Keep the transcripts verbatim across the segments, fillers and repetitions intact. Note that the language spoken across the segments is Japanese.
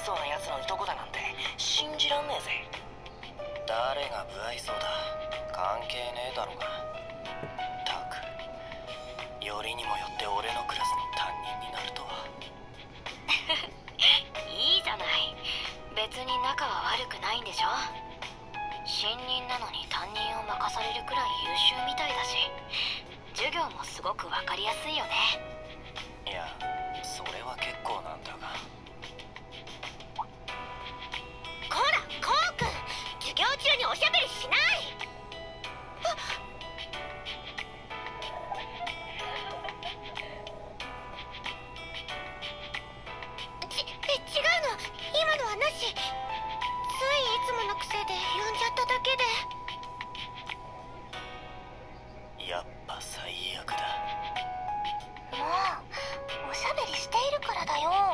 そうなやつのいとこだなんて信じらんねえぜ。誰が不愛想だ、関係ねえだろが。たく、よりにもよって俺のクラスの担任になるとは。 いいじゃない、別に仲は悪くないんでしょ。新任なのに担任を任されるくらい優秀みたいだし、授業もすごく分かりやすいよね。 いや、それは結構なんだが。 こら、コウ君、授業中におしゃべりしない。あっ、ち、違うの、今のはなし。ついいつもの癖で呼んじゃっただけで。 やっぱ最悪だ。 もうおしゃべりしているからだよ。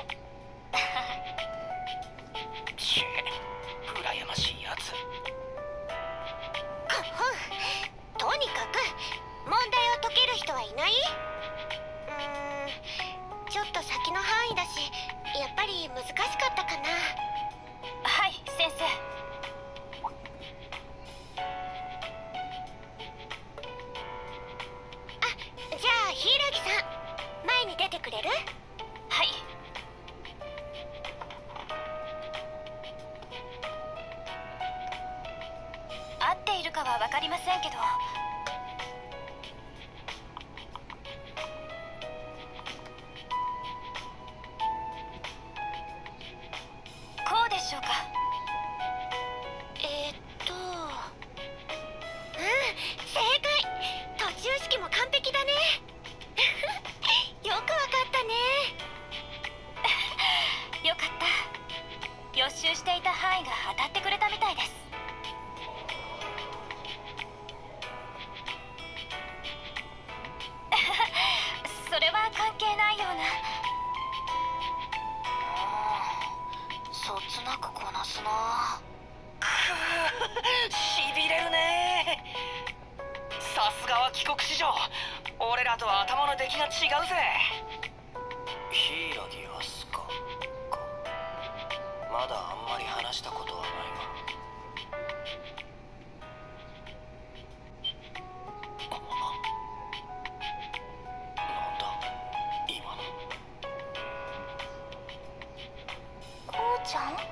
ちえ、羨ましいやつ。 かほん、とにかく問題を解ける人はいない？うーん、ちょっと先の範囲だし、やっぱり難しかったかな。 はい、先生。 じゃあ柊さん、前に出てくれる？ はい。合っているかは分かりませんけど、こうでしょうか。 えー、っとうん、正解。途中式も完璧だね。よくわかったね。 よかった。予習していた範囲が当たってくれたみたいです。それは関係ないような。 そつなくこなすな。 くしびれるね。さすがは帰国子女、俺らとは頭の出来が違うぜ。柊明日香か。まだあんまり話したことはないが。なんだ今の。 こうちゃん？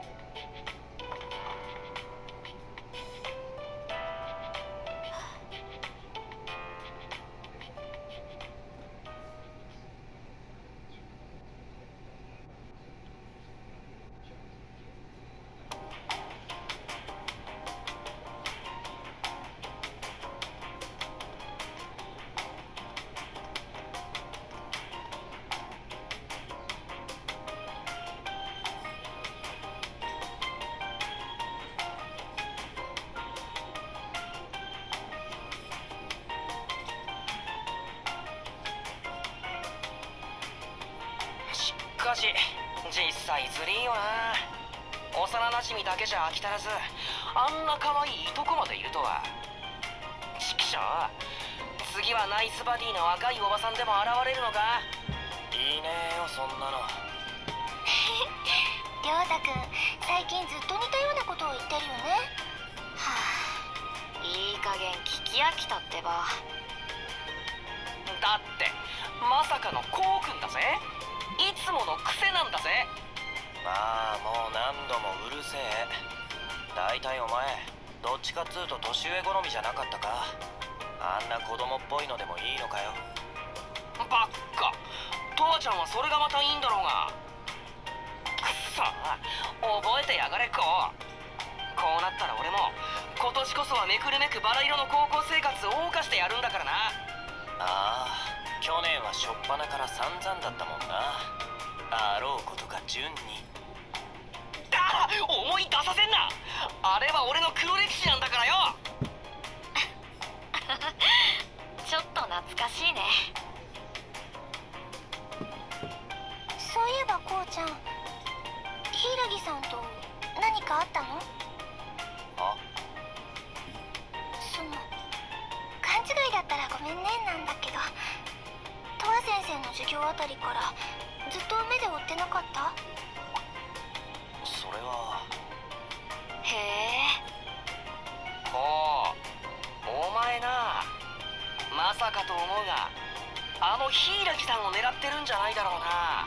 しかし実際ずりーよな。幼なじみだけじゃ飽き足らず、あんな可愛いいとこまでいるとは。ちくしょう、次はナイスバディの若いおばさんでも現れるのか。いいねよそんなの。 りょうたくん、最近ずっと似たようなことを言ってるよね。 はあ、いい加減聞き飽きたってば。 だってまさかのコウ君だぜ。いつもの癖なんだぜ。まあもう何度もうるせえ。大体お前どっちかっつうと年上好みじゃなかったか。あんな子供っぽいのでもいいのかよ。ばっか、トワちゃんはそれがまたいいんだろうが。くっそ、覚えてやがれ。こうこうなったら俺も今年こそはめくるめくバラ色の高校生活を謳歌してやるんだからな。ああ、去年は初っ端から散々だったもんな。あろうことか順に。ああ、思い出させんな。あれは俺の黒歴史なんだからよ。 ちょっと懐かしいね。 そういえばこうちゃん、柊さんと何かあったの？ あ、 その勘違いだったらごめんねなんだけど、トワ先生の授業あたりからずっと目で追ってなかった？ れは。 へえ。 こうお前な、まさかと思うがあの柊さんを狙ってるんじゃないだろうな。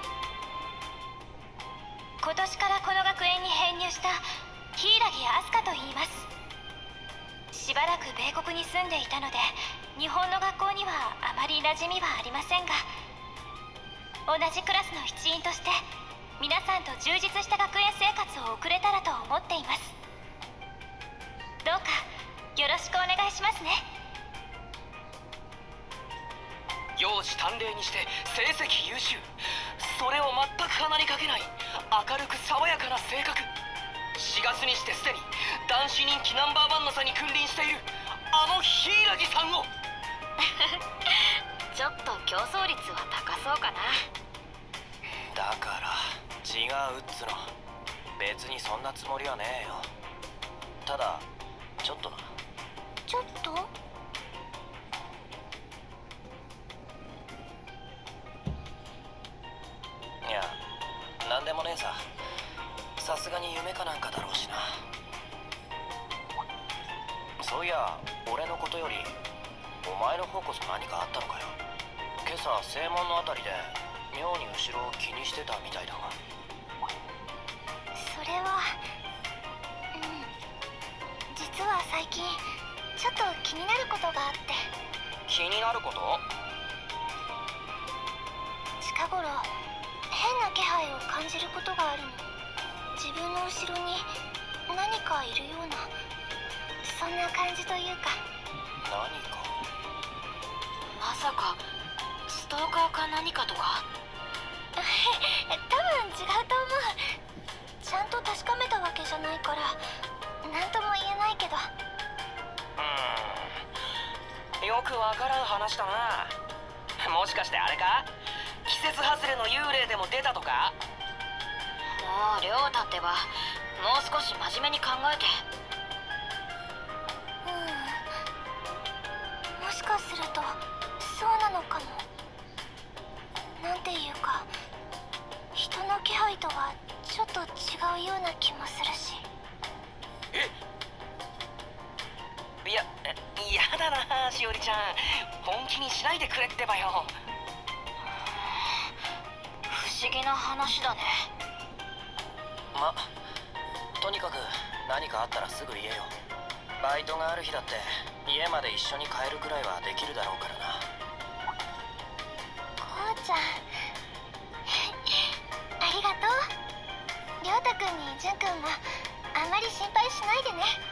今年からこの学園に編入した柊飛鳥と言います。しばらく米国に住んでいたので日本の学校にはあまり馴染みはありませんが、同じクラスの一員として皆さんと充実した学園生活を送れたらと思っています。どうかよろしくお願いしますね。 幼児短麗にして成績優秀、それを全く鼻にかけない明るく爽やかな性格、しがつにしてすでに男子人気ナンバーワンの差に君臨しているあの柊さんをちょっと競争率は高そうかな。 だから違うっつの。別にそんなつもりはねえよ。ただちょっとな。 ちょっと？ いや、なんでもねえさ。さすがに夢かなんかだろうしな。そういや俺のことよりお前の方こそ何かあったのかよ。今朝正門のあたりで妙に後ろを気にしてたみたいだが。 それはうん実は最近ちょっと気になることがあって。 気になること？ 近頃変な気配を感じることがあるの。自分の後ろに何かいるような、そんな感じというか。 何か？ まさかストーカーか何かとか？ 多分違うと思う。ちゃんと確かめたわけじゃないから何とも言えないけど。 うーん、よくわからん話だな。もしかしてあれか？季節外れの幽霊でも出たとか？ もう亮太ってばもう少し真面目に考えて。 うん、もしかするとそうなのかも。なんていうか人の気配とはちょっと違うような気もするし。 え？いや、嫌だなしおりちゃん。本気にしないでくれってばよ。 不思議な話だね。 ま、とにかく何かあったらすぐ言えよ。バイトがある日だって家まで一緒に帰るくらいはできるだろうからな。 こうちゃんありがとう。亮太くんに純くんもあんまり心配しないでね。